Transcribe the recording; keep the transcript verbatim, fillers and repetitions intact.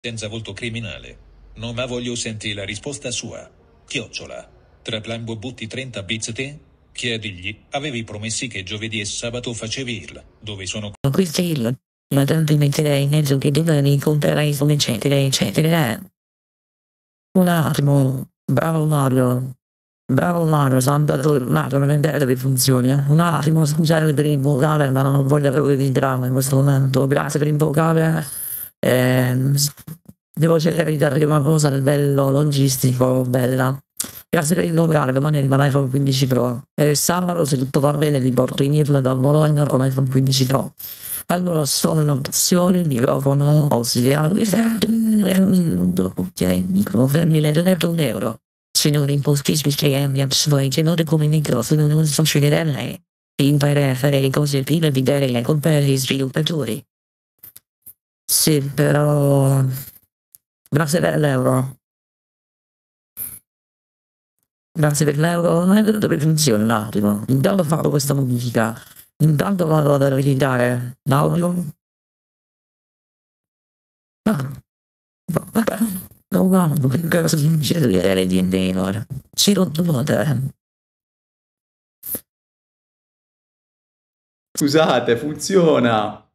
senza volto criminale. No, ma voglio sentire la risposta sua. Chiocciola. Traplambo butti trenta bits te? Chiedigli, avevi promessi che giovedì e sabato facevi il. Dove sono? Questo è il. Ma tanto metterei in mezzo che domani comprerai come eccetera eccetera. Un attimo. Bravo Mario. Bravo Mario, sono tornato a vedere che funziona. Un attimo, scusate per invocare, ma non voglio proprio entrare in questo momento. Grazie per invocare. Eh, devo cercare di dare una cosa a livello logistico bella. Grazie per invocare, domani arriva l'iPhone quindici Pro. E sabato, se tutto va bene, li porto in Irlanda da Bologna con l'iPhone quindici Pro. Allora, sono in opzione, il microfono ausiliare, ok, microfono un euro. Signori impostisti che hanno che non come microfono non succederà. Imparare a fare le cose prima di dare le colpe agli sviluppatori. Sì, però. Grazie per l'euro. Grazie per l'euro. Non è dove funziona un attimo. Intanto farò questa modifica. Intanto vado ad ereditare l'audio. Ah. Vabbè. Non guardo che cosa succede di ora. Ci rotolate. Scusate, funziona.